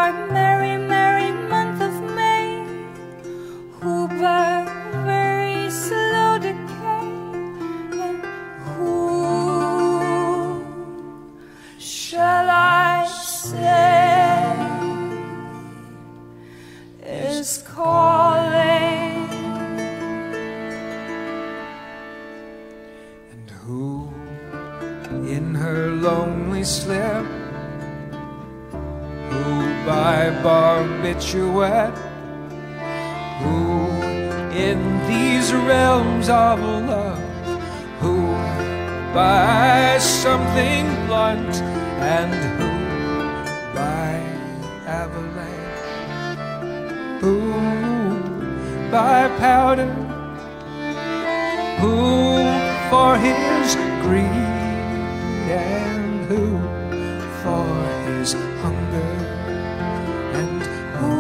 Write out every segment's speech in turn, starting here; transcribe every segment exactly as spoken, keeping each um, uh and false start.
our merry, merry month of May, who by very slow decay, and who shall I say is calling? And who in her lonely slip, who by barbiturate, who in these realms of love, who by something blunt, and who by avalanche, who by powder, who for his greed, and who for his hunger, and who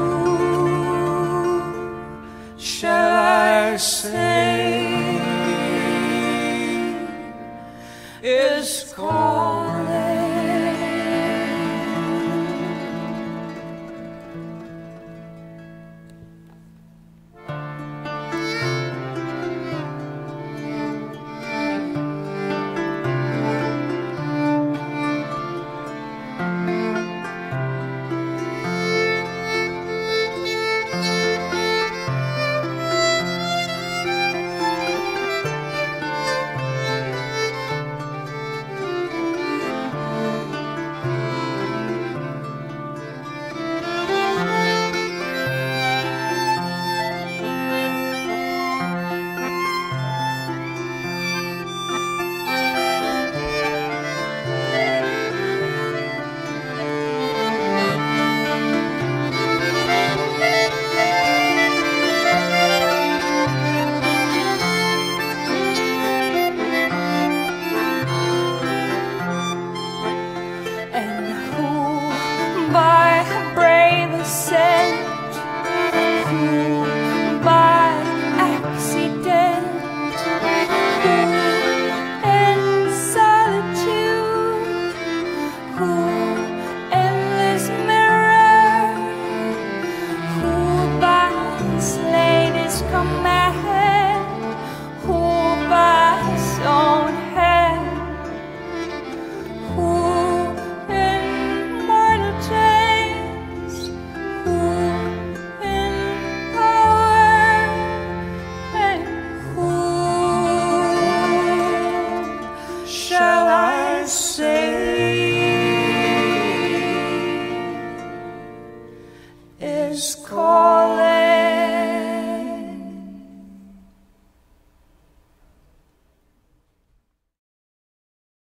shall I say is calling? Is called.